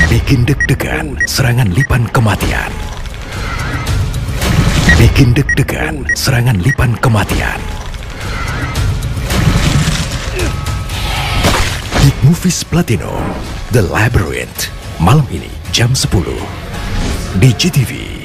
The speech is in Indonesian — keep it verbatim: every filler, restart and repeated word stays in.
Bikin deg-degan serangan lipan kematian. Bikin deg-degan serangan lipan kematian. Hit Movies Platinum, The Labyrinth. Malam ini jam sepuluh di G T V.